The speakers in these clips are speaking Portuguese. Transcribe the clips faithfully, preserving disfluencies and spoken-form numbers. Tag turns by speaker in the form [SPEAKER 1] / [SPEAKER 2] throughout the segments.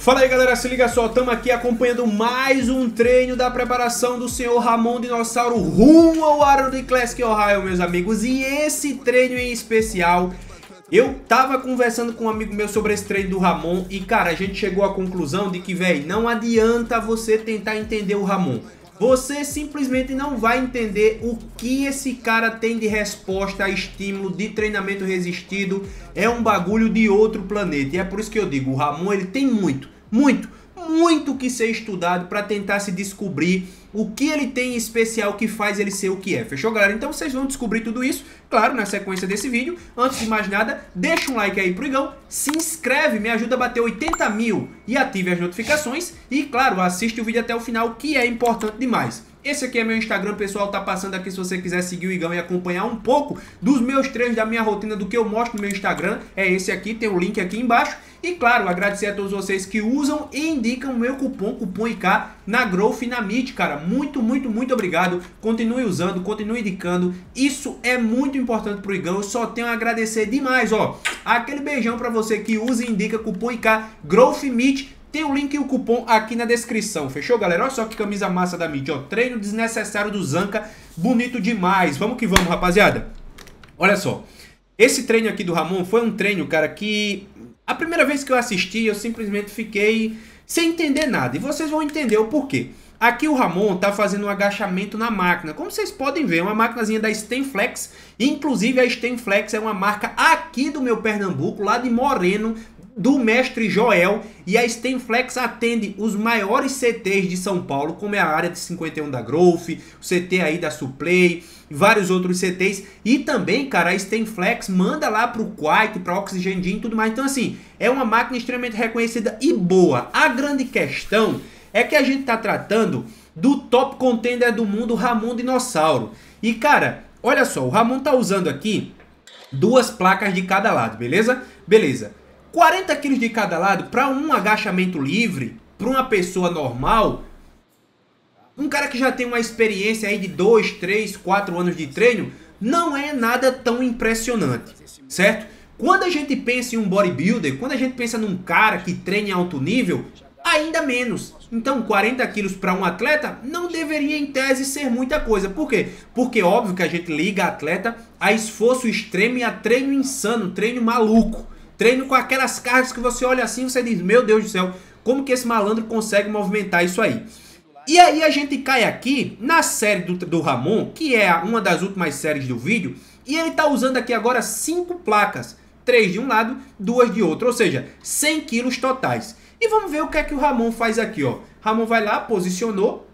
[SPEAKER 1] Fala aí galera, se liga só, estamos aqui acompanhando mais um treino da preparação do senhor Ramon Dinossauro rumo ao Arnold Classic Ohio, meus amigos. E esse treino em especial, eu tava conversando com um amigo meu sobre esse treino do Ramon e cara, a gente chegou à conclusão de que, velho, não adianta você tentar entender o Ramon. Você simplesmente não vai entender o que esse cara tem de resposta a estímulo de treinamento resistido. É um bagulho de outro planeta. E é por isso que eu digo, o Ramon ele tem muito, muito, muito que ser estudado para tentar se descobrir o que ele tem em especial que faz ele ser o que é. Fechou, galera? Então vocês vão descobrir tudo isso, claro, na sequência desse vídeo. Antes de mais nada, deixa um like aí pro Igão, se inscreve, me ajuda a bater oitenta mil e ative as notificações. E, claro, assiste o vídeo até o final, que é importante demais. Esse aqui é meu Instagram, pessoal, tá passando aqui se você quiser seguir o Igão e acompanhar um pouco dos meus treinos, da minha rotina, do que eu mostro no meu Instagram. É esse aqui, tem o link aqui embaixo. E claro, agradecer a todos vocês que usam e indicam o meu cupom, cupom I K, na Growth e na Meet, cara. Muito, muito, muito obrigado. Continue usando, continue indicando. Isso é muito importante pro Igão. Eu só tenho a agradecer demais, ó. Aquele beijão pra você que usa e indica cupom I K, Growth e Meet. Tem o link e o cupom aqui na descrição, fechou, galera? Olha só que camisa massa da Meet, ó. Treino desnecessário do Zanca, bonito demais. Vamos que vamos, rapaziada. Olha só, esse treino aqui do Ramon foi um treino, cara, que a primeira vez que eu assisti, eu simplesmente fiquei sem entender nada. E vocês vão entender o porquê. Aqui o Ramon tá fazendo um agachamento na máquina. Como vocês podem ver, é uma maquinazinha da Stenflex. Inclusive a Stenflex é uma marca aqui do meu Pernambuco, lá de Moreno, do mestre Joel, e a Stenflex atende os maiores C Tês de São Paulo, como é a área de cinquenta e um da Growth, o C T aí da Suplay, vários outros C Tês, e também, cara, a Stenflex manda lá pro Quite, pra Oxygen Gym e tudo mais. Então assim, é uma máquina extremamente reconhecida e boa. A grande questão é que a gente tá tratando do top contender do mundo, Ramon Dinossauro. E cara, olha só, o Ramon tá usando aqui duas placas de cada lado, beleza? Beleza. quarenta quilos de cada lado, para um agachamento livre, para uma pessoa normal, um cara que já tem uma experiência aí de dois, três, quatro anos de treino, não é nada tão impressionante, certo? Quando a gente pensa em um bodybuilder, quando a gente pensa num cara que treina em alto nível, ainda menos. Então quarenta quilos para um atleta não deveria em tese ser muita coisa. Por quê? Porque óbvio que a gente liga atleta a esforço extremo e a treino insano, treino maluco. Treino com aquelas cargas que você olha assim e você diz, meu Deus do céu, como que esse malandro consegue movimentar isso aí? E aí a gente cai aqui na série do, do Ramon, que é uma das últimas séries do vídeo, e ele está usando aqui agora cinco placas, três de um lado, duas de outro, ou seja, cem quilos totais. E vamos ver o que é que o Ramon faz aqui, ó. Ramon vai lá, posicionou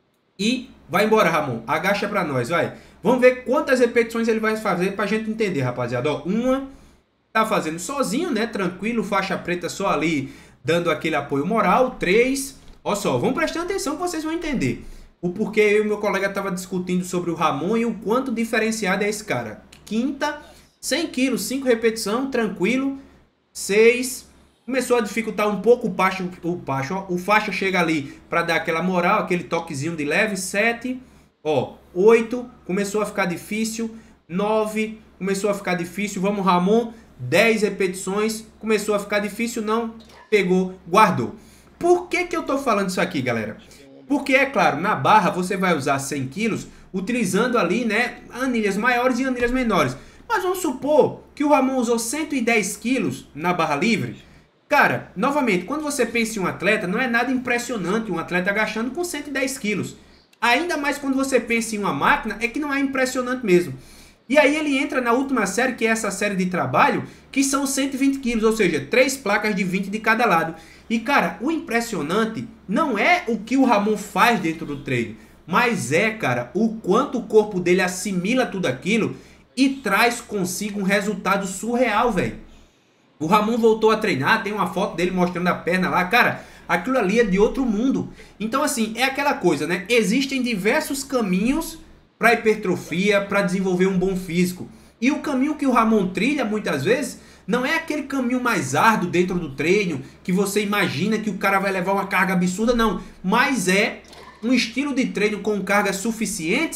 [SPEAKER 1] e vai embora, Ramon. Agacha para nós, vai. Vamos ver quantas repetições ele vai fazer para a gente entender, rapaziada. Ó, uma... Tá fazendo sozinho, né? Tranquilo, faixa preta só ali, dando aquele apoio moral. Três. Olha só, vão prestando atenção que vocês vão entender o porquê eu e meu colega tava discutindo sobre o Ramon e o quanto diferenciado é esse cara. Quinta, cem quilos, cinco repetições, tranquilo. Seis. Começou a dificultar um pouco o pacho, o pacho, ó. O faixa chega ali para dar aquela moral, aquele toquezinho de leve. Sete. Ó, oito. Começou a ficar difícil. Nove. Começou a ficar difícil. Vamos, Ramon. dez repetições, começou a ficar difícil, não, pegou, guardou. Por que que eu tô falando isso aqui, galera? Porque, é claro, na barra você vai usar cem quilos, utilizando ali, né, anilhas maiores e anilhas menores. Mas vamos supor que o Ramon usou cento e dez quilos na barra livre. Cara, novamente, quando você pensa em um atleta, não é nada impressionante um atleta agachando com cento e dez quilos. Ainda mais quando você pensa em uma máquina, é que não é impressionante mesmo. E aí ele entra na última série, que é essa série de trabalho, que são cento e vinte quilos, ou seja, três placas de vinte de cada lado. E cara, o impressionante não é o que o Ramon faz dentro do treino, mas é, cara, o quanto o corpo dele assimila tudo aquilo e traz consigo um resultado surreal, velho. O Ramon voltou a treinar, tem uma foto dele mostrando a perna lá, cara, aquilo ali é de outro mundo. Então assim, é aquela coisa, né? Existem diversos caminhos para hipertrofia, para desenvolver um bom físico. E o caminho que o Ramon trilha, muitas vezes, não é aquele caminho mais árduo dentro do treino, que você imagina que o cara vai levar uma carga absurda, não. Mas é um estilo de treino com cargas suficientes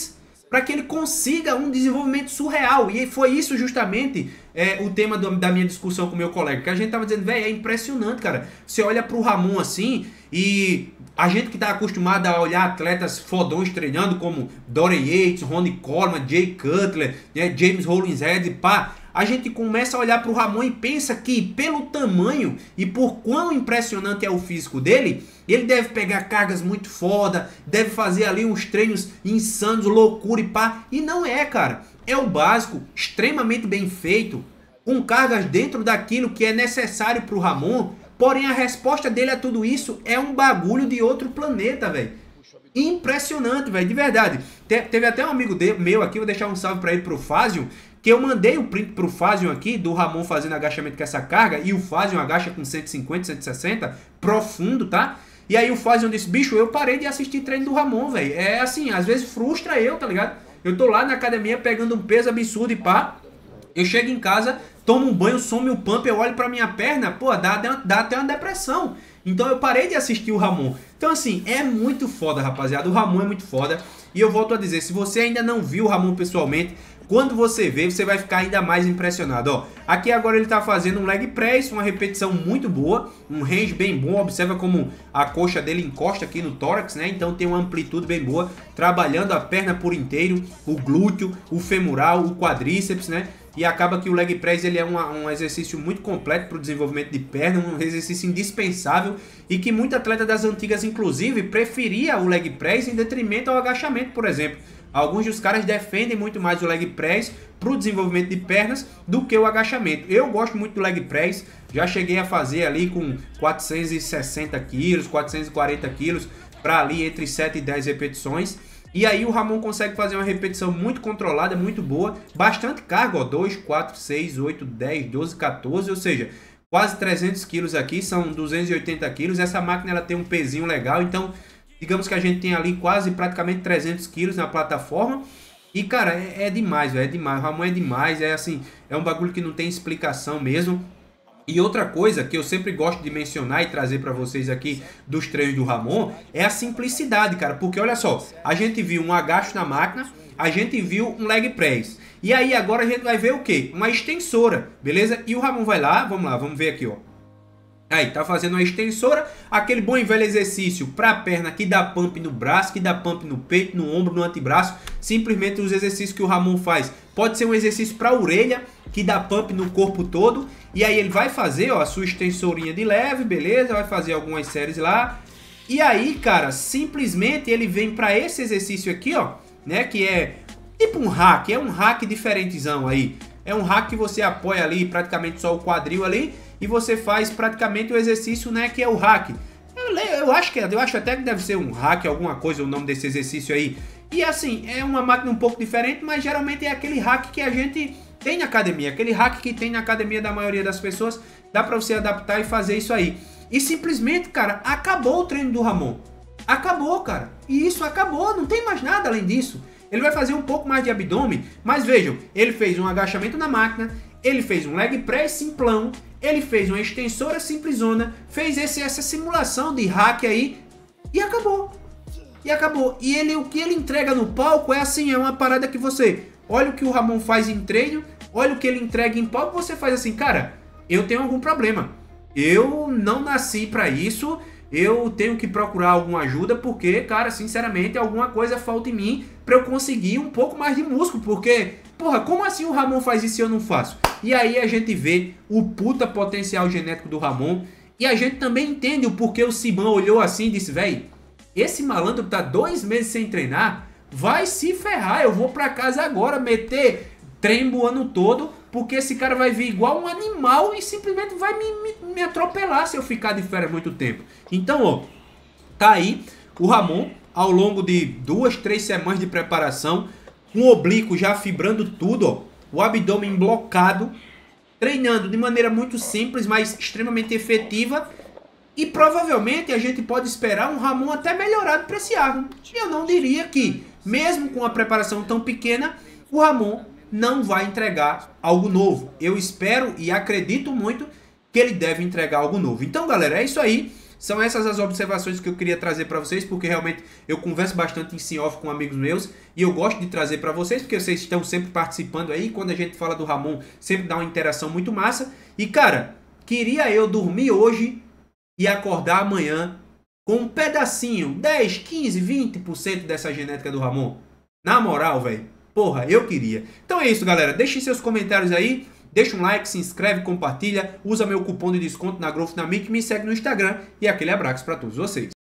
[SPEAKER 1] para que ele consiga um desenvolvimento surreal. E foi isso justamente é, o tema do, da minha discussão com o meu colega, que a gente tava dizendo, velho, é impressionante, cara. Você olha pro Ramon assim, e a gente que tá acostumado a olhar atletas fodões treinando, como Dorian Yates, Ronnie Coleman, Jay Cutler, né, James Hollingshead, pá, a gente começa a olhar pro Ramon e pensa que, pelo tamanho e por quão impressionante é o físico dele, ele deve pegar cargas muito foda, deve fazer ali uns treinos insanos, loucura e pá. E não é, cara. É o básico, extremamente bem feito, com cargas dentro daquilo que é necessário pro Ramon. Porém, a resposta dele a tudo isso é um bagulho de outro planeta, velho. Impressionante, velho, de verdade. Te, teve até um amigo de, meu aqui, vou deixar um salve pra ele, pro Fázio, que eu mandei o print pro Fázio aqui, do Ramon fazendo agachamento com essa carga, e o Fázio agacha com cento e cinquenta, cento e sessenta, profundo, tá? E aí o Fázio disse, bicho, eu parei de assistir treino do Ramon, velho. É assim, às vezes frustra eu, tá ligado? Eu tô lá na academia pegando um peso absurdo e pá, eu chego em casa, tomo um banho, some o pump, eu olho pra minha perna, pô, dá, dá até uma depressão. Então eu parei de assistir o Ramon. Então assim, é muito foda, rapaziada. O Ramon é muito foda. E eu volto a dizer, se você ainda não viu o Ramon pessoalmente, quando você vê, você vai ficar ainda mais impressionado. Ó, aqui agora ele tá fazendo um leg press, uma repetição muito boa, um range bem bom. Observa como a coxa dele encosta aqui no tórax, né? Então tem uma amplitude bem boa, trabalhando a perna por inteiro, o glúteo, o femoral, o quadríceps, né? E acaba que o leg press ele é uma, um exercício muito completo para o desenvolvimento de perna, um exercício indispensável e que muito atleta das antigas, inclusive, preferia o leg press em detrimento ao agachamento, por exemplo. Alguns dos caras defendem muito mais o leg press para o desenvolvimento de pernas do que o agachamento. Eu gosto muito do leg press, já cheguei a fazer ali com quatrocentos e sessenta quilos, quatrocentos e quarenta quilos, para ali entre sete e dez repetições. E aí o Ramon consegue fazer uma repetição muito controlada, muito boa, bastante carga, ó, dois, quatro, seis, oito, dez, doze, quatorze, ou seja, quase trezentos quilos aqui, são duzentos e oitenta quilos. Essa máquina ela tem um pezinho legal, então digamos que a gente tem ali quase praticamente trezentos quilos na plataforma. E cara, é, é demais, véio, é demais, o Ramon é demais, é assim, é um bagulho que não tem explicação mesmo. E outra coisa que eu sempre gosto de mencionar e trazer para vocês aqui dos treinos do Ramon é a simplicidade, cara. Porque olha só, a gente viu um agacho na máquina, a gente viu um leg press. E aí agora a gente vai ver o quê? Uma extensora, beleza? E o Ramon vai lá, vamos lá, vamos ver aqui, ó. Aí, tá fazendo uma extensora, aquele bom e velho exercício para a perna que dá pump no braço, que dá pump no peito, no ombro, no antebraço. Simplesmente os exercícios que o Ramon faz. Pode ser um exercício para a orelha, que dá pump no corpo todo. E aí ele vai fazer, ó, a sua extensorinha de leve, beleza? Vai fazer algumas séries lá. E aí, cara, simplesmente ele vem para esse exercício aqui, ó, né? Que é tipo um hack, é um hack diferentezão aí. É um hack que você apoia ali praticamente só o quadril ali e você faz praticamente o exercício, né, que é o hack. Eu, eu acho que eu acho até que deve ser um hack, alguma coisa, o nome desse exercício aí. E assim, é uma máquina um pouco diferente, mas geralmente é aquele hack que a gente tem na academia, aquele hack que tem na academia da maioria das pessoas, dá pra você adaptar e fazer isso aí. E simplesmente, cara, acabou o treino do Ramon. Acabou, cara. E isso acabou, não tem mais nada além disso. Ele vai fazer um pouco mais de abdômen, mas vejam, ele fez um agachamento na máquina, ele fez um leg press simplão, ele fez uma extensora simplesona, fez esse, essa simulação de hack aí e acabou. E acabou. E ele, o que ele entrega no palco é assim, é uma parada que você olha o que o Ramon faz em treino, olha o que ele entrega em palco, você faz assim, cara, eu tenho algum problema. Eu não nasci pra isso, eu tenho que procurar alguma ajuda porque, cara, sinceramente, alguma coisa falta em mim pra eu conseguir um pouco mais de músculo, porque, porra, como assim o Ramon faz isso e eu não faço? E aí a gente vê o puta potencial genético do Ramon e a gente também entende o porquê o Simão olhou assim e disse, véi, esse malandro tá dois meses sem treinar, vai se ferrar, eu vou pra casa agora meter treino o ano todo, porque esse cara vai vir igual um animal e simplesmente vai me, me, me atropelar se eu ficar de férias muito tempo. Então, ó, tá aí o Ramon, ao longo de duas, três semanas de preparação, com o oblíquo já fibrando tudo, ó, o abdômen blocado, treinando de maneira muito simples, mas extremamente efetiva. E provavelmente a gente pode esperar um Ramon até melhorado para esse ano. Eu não diria que, mesmo com a preparação tão pequena, o Ramon não vai entregar algo novo. Eu espero e acredito muito que ele deve entregar algo novo. Então, galera, é isso aí. são essas as observações que eu queria trazer para vocês, porque realmente eu converso bastante em sim-off com amigos meus e eu gosto de trazer para vocês, porque vocês estão sempre participando aí. Quando a gente fala do Ramon, sempre dá uma interação muito massa. E cara, queria eu dormir hoje e acordar amanhã com um pedacinho, dez, quinze, vinte por cento dessa genética do Ramon. Na moral, velho. Porra, eu queria. Então é isso, galera. Deixem seus comentários aí. Deixa um like, se inscreve, compartilha. Usa meu cupom de desconto na Growth Dynamic, me segue no Instagram. E aquele abraço para todos vocês.